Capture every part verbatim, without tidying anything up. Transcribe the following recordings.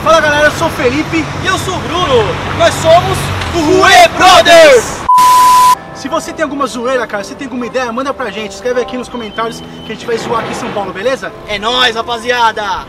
Fala galera, eu sou o Felipe e eu sou o Bruno. Nós somos o Rue Brothers. Se você tem alguma zoeira, cara, se tem alguma ideia, manda pra gente. Escreve aqui nos comentários que a gente vai zoar aqui em São Paulo, beleza? É nóis, rapaziada!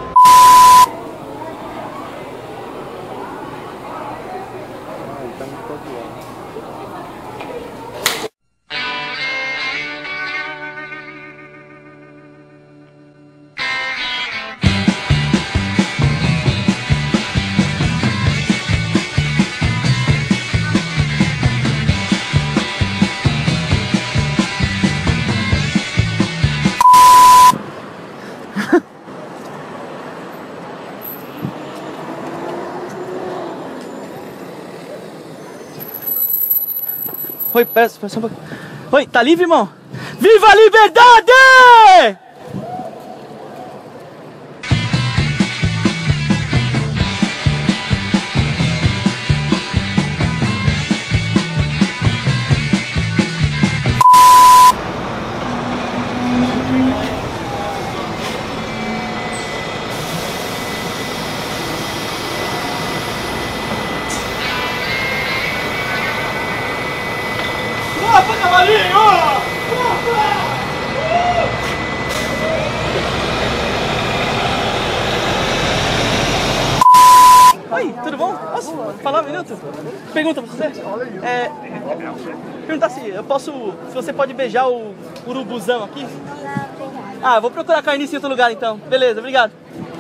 Oi, peço, peço um pouquinho. Oi, tá livre, irmão? Viva a liberdade! Opa, cavalinho! Oi, tudo bom? Posso falar um minuto? Pergunta pra você. É, perguntar se eu posso, se você pode beijar o urubuzão aqui? Ah, eu vou procurar carniça em outro lugar então. Beleza, obrigado.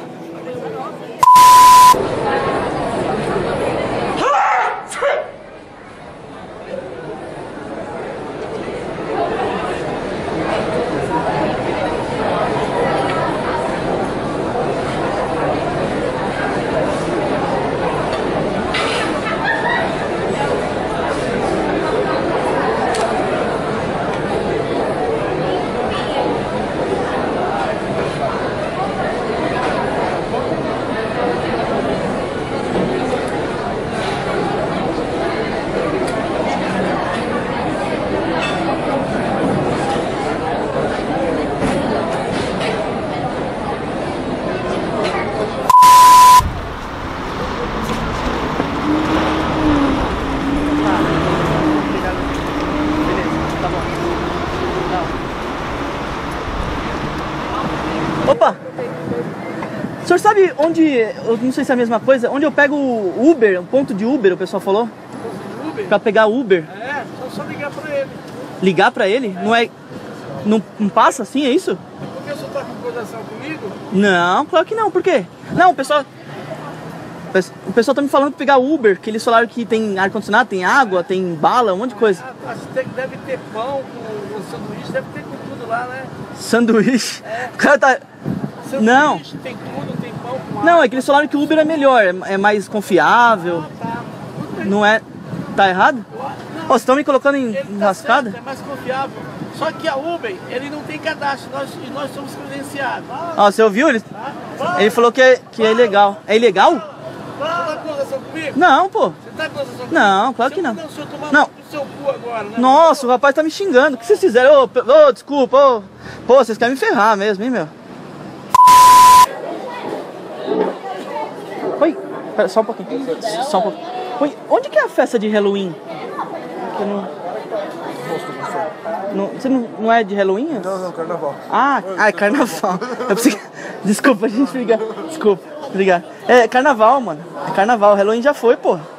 Opa! O senhor sabe onde, eu não sei se é a mesma coisa, onde eu pego o Uber, um ponto de Uber, o pessoal falou? Uber? Pra pegar Uber. É, só ligar pra ele. Ligar pra ele? Não é... Não, não passa assim, é isso? Porque o senhor tá com coração comigo? Não, claro que não, por quê? Não, o pessoal... O pessoal tá me falando pra pegar Uber, que eles falaram que tem ar-condicionado, tem água, tem bala, um monte de coisa. Ah, acho que deve ter pão, com o sanduíche, deve ter com tudo lá, né? Sanduíche? É. O cara tá... Sanduíche, não. Tem tudo, tem pão com água. Não, é que eles falaram que o Uber é melhor, é mais confiável. Ah, tá. Não é... Tá errado? Não, oh, vocês estão me colocando em ele tá enrascada? certo, é mais confiável. Só que a Uber, ele não tem cadastro, nós, e nós somos credenciados. Ó, oh, você ouviu? Ele, Tá? ele falou que é, que é ilegal. É ilegal? Você tá com coração comigo? Não, pô. Você tá com coração comigo? Não, claro que não. Não, o senhor tomar Não. no seu cu agora, né? Nossa, o rapaz tá me xingando. O que vocês fizeram? Ô, ô, desculpa, ô. Pô, vocês querem me ferrar mesmo, hein, meu? Oi, pera, só um pouquinho. Só um pouquinho. Oi, onde que é a festa de Halloween? Que eu não... Não, você não, não é de Halloween? Não, não, carnaval. Ah, ah é carnaval. Eu preciso... Desculpa, a gente liga. Desculpa, obrigado. É carnaval, mano. É carnaval. Halloween já foi, porra.